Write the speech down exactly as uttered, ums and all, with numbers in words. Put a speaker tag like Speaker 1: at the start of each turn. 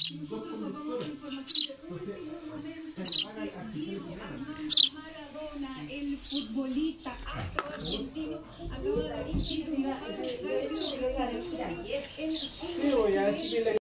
Speaker 1: Nosotros nos vamos a información de último momento. Diego Armando Maradona, el futbolista argentino, acaba de decir que va a estar en